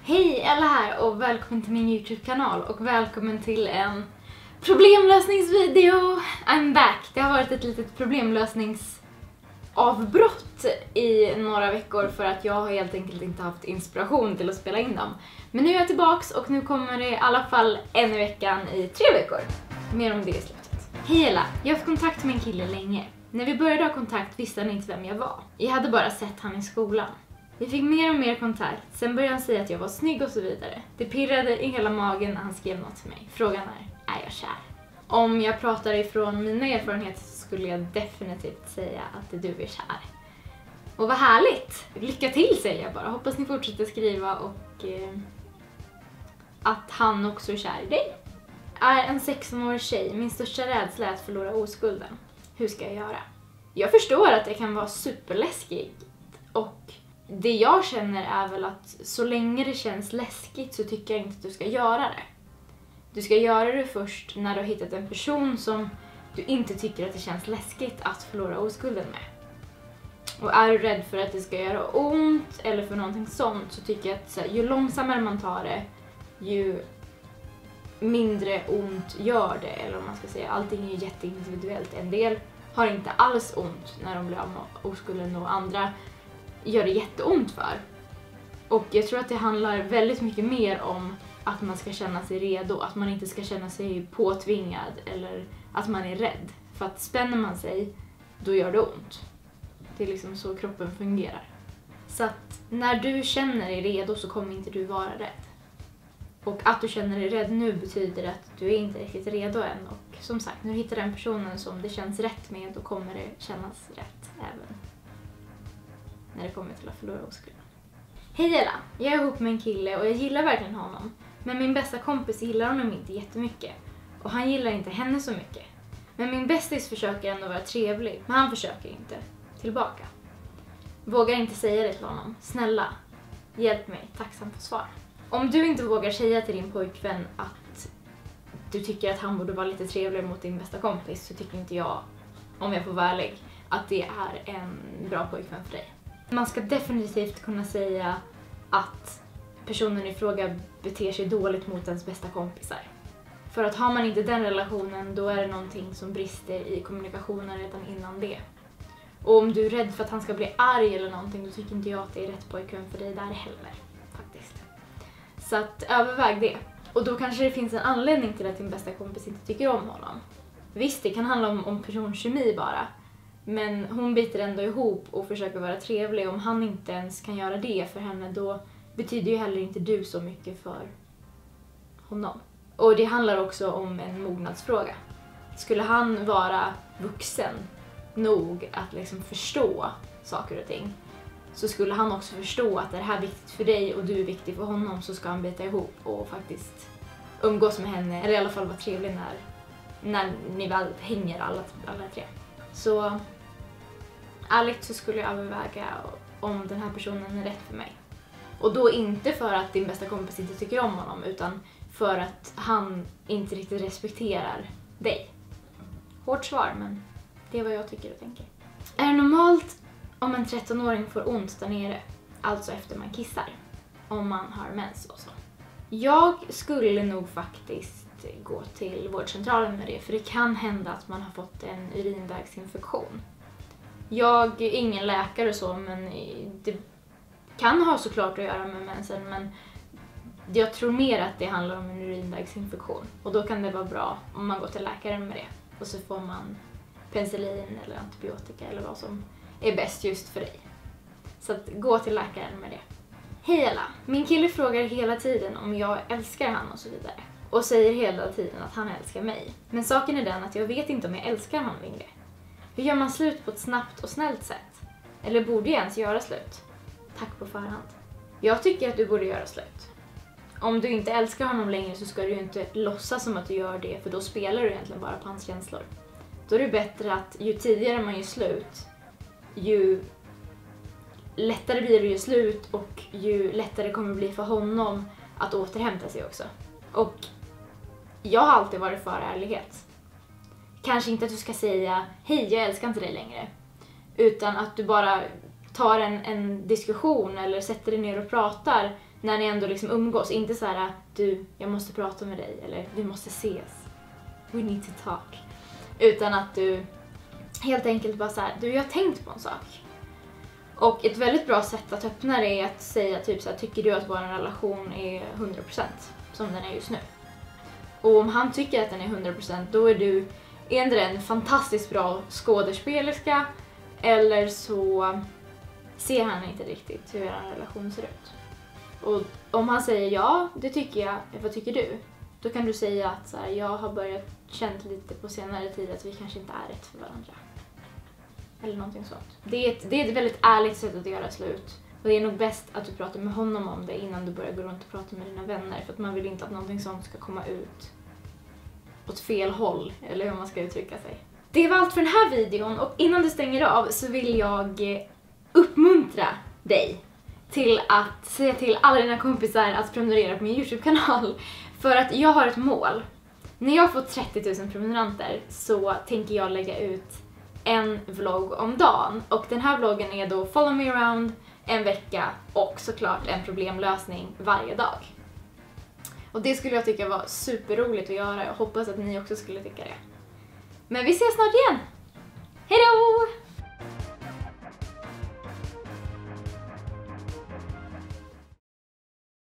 Hej alla här och välkommen till min YouTube-kanal och välkommen till en problemlösningsvideo. I'm back. Det har varit ett litet problemlösningsavbrott i några veckor för att jag har helt enkelt inte haft inspiration till att spela in dem. Men nu är jag tillbaks och nu kommer det i alla fall en i veckan i 3 veckor. Mer om det i slutet. Hej alla, jag har haft kontakt med en kille länge. När vi började ha kontakt visste han inte vem jag var. Jag hade bara sett han i skolan. Vi fick mer och mer kontakt, sen började han säga att jag var snygg och så vidare. Det pirrade i hela magen när han skrev något till mig. Frågan är jag kär? Om jag pratar ifrån mina erfarenheter så skulle jag definitivt säga att du är kär. Och vad härligt! Lycka till säger jag bara. Hoppas ni fortsätter skriva och att han också är kär i dig. Är en 16-årig tjej, min största rädsla är att förlora oskulden. Hur ska jag göra? Jag förstår att det kan vara superläskigt och det jag känner är väl att så länge det känns läskigt så tycker jag inte att du ska göra det. Du ska göra det först när du har hittat en person som du inte tycker att det känns läskigt att förlora oskulden med. Och är du rädd för att det ska göra ont eller för någonting sånt så tycker jag att så här, ju långsammare man tar det, ju mindre ont gör det. Eller om man ska säga, allting är ju jätteindividuellt. En del har inte alls ont när de blir av med oskulden och andra gör det jätteont för. Och jag tror att det handlar väldigt mycket mer om att man ska känna sig redo. Att man inte ska känna sig påtvingad eller att man är rädd. För att spänner man sig, då gör det ont. Det är liksom så kroppen fungerar. Så att när du känner dig redo så kommer inte du vara rädd. Och att du känner dig rädd nu betyder att du är inte riktigt redo än. Och som sagt, nu hittar den personen som det känns rätt med, då kommer det kännas rätt även när det kommer till att förlora oskulden. Hej alla! Jag är ihop med en kille och jag gillar verkligen honom. Men min bästa kompis gillar honom inte jättemycket. Och han gillar inte henne så mycket. Men min bästis försöker ändå vara trevlig. Men han försöker inte tillbaka. Vågar inte säga det till honom. Snälla, hjälp mig. Tacksam för svar. Om du inte vågar säga till din pojkvän att du tycker att han borde vara lite trevligare mot din bästa kompis så tycker inte jag, om jag får vara ärlig, att det är en bra pojkvän för dig. Man ska definitivt kunna säga att personen i fråga beter sig dåligt mot ens bästa kompisar. För att har man inte den relationen, då är det någonting som brister i kommunikationen redan innan det. Och om du är rädd för att han ska bli arg eller någonting, då tycker inte jag att det är rätt pojkvän för dig där heller, faktiskt. Så att överväg det. Och då kanske det finns en anledning till att din bästa kompis inte tycker om honom. Visst, det kan handla om personkemi bara. Men hon biter ändå ihop och försöker vara trevlig. Om han inte ens kan göra det för henne, då betyder ju heller inte du så mycket för honom. Och det handlar också om en mognadsfråga. Skulle han vara vuxen nog att liksom förstå saker och ting, så skulle han också förstå att det här är viktigt för dig och du är viktig för honom, så ska han bita ihop och faktiskt umgås med henne. Eller i alla fall vara trevlig när ni väl hänger alla tre. Så ärligt så skulle jag överväga om den här personen är rätt för mig. Och då inte för att din bästa kompis inte tycker om honom, utan för att han inte riktigt respekterar dig. Hårt svar, men det är vad jag tycker och tänker. Är det normalt om en 13-åring får ont där nere, alltså efter man kissar, om man har mens och så? Jag skulle nog faktiskt gå till vårdcentralen med det, för det kan hända att man har fått en urinvägsinfektion. Jag är ingen läkare och så, men det kan ha såklart att göra med mensen, men jag tror mer att det handlar om en urinvägsinfektion. Och då kan det vara bra om man går till läkaren med det. Och så får man penicillin eller antibiotika eller vad som är bäst just för dig. Så att gå till läkaren med det. Hej alla! Min kille frågar hela tiden om jag älskar han och så vidare. Och säger hela tiden att han älskar mig. Men saken är den att jag vet inte om jag älskar honom längre. Hur gör man slut på ett snabbt och snällt sätt? Eller borde jag ens göra slut? Tack på förhand. Jag tycker att du borde göra slut. Om du inte älskar honom längre så ska du ju inte låtsas som att du gör det, för då spelar du egentligen bara på hans känslor. Då är det bättre att ju tidigare man gör slut, ju lättare blir det ju slut och ju lättare kommer det bli för honom att återhämta sig också. Och jag har alltid varit för ärlighet. Kanske inte att du ska säga hej, jag älskar inte dig längre. Utan att du bara tar en diskussion eller sätter dig ner och pratar när ni ändå liksom umgås. Inte så här: du, jag måste prata med dig, eller vi måste ses. We need to talk. Utan att du helt enkelt bara så här: du, jag har tänkt på en sak. Och ett väldigt bra sätt att öppna det är att säga typ så här: tycker du att vår relation är 100% som den är just nu? Och om han tycker att den är 100%, då är du en fantastiskt bra skådespelerska, eller så ser han inte riktigt hur er relation ser ut. Och om han säger ja, det tycker jag, vad tycker du? Då kan du säga att så här: jag har börjat känt lite på senare tid att vi kanske inte är rätt för varandra. Eller någonting sånt. Det är ett väldigt ärligt sätt att göra slut. Och det är nog bäst att du pratar med honom om det innan du börjar gå runt och prata med dina vänner. För att man vill inte att någonting sånt ska komma ut åt fel håll, eller hur man ska uttrycka sig. Det var allt för den här videon, och innan du stänger av så vill jag uppmuntra dig till att säga till alla dina kompisar att prenumerera på min YouTube-kanal. För att jag har ett mål. När jag får 30 000 prenumeranter så tänker jag lägga ut en vlogg om dagen. Och den här vloggen är då Follow Me Around en vecka och såklart en problemlösning varje dag. Och det skulle jag tycka var superroligt att göra. Jag hoppas att ni också skulle tycka det. Men vi ses snart igen. Hej då!